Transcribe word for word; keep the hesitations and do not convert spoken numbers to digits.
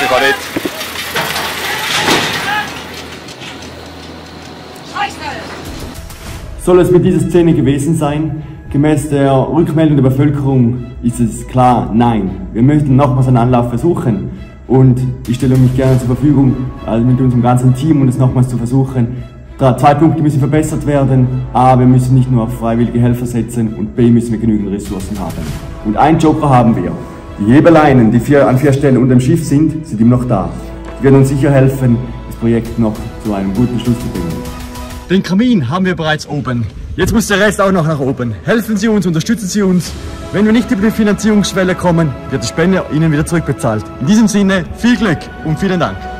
Merci, Khalid. Soll es mit dieser Szene gewesen sein? Gemäß der Rückmeldung der Bevölkerung ist es klar, nein. Wir möchten nochmals einen Anlauf versuchen und ich stelle mich gerne zur Verfügung, also mit unserem ganzen Team, um es nochmals zu versuchen. Da, zwei Punkte müssen verbessert werden. A, wir müssen nicht nur auf freiwillige Helfer setzen und B, müssen wir genügend Ressourcen haben. Und einen Joker haben wir. Die Hebeleinen, die vier, an vier Stellen unter dem Schiff sind, sind immer noch da. Die werden uns sicher helfen, das Projekt noch zu einem guten Schluss zu bringen. Den Kamin haben wir bereits oben. Jetzt muss der Rest auch noch nach oben. Helfen Sie uns, unterstützen Sie uns. Wenn wir nicht über die Finanzierungsschwelle kommen, wird die Spende Ihnen wieder zurückbezahlt. In diesem Sinne, viel Glück und vielen Dank.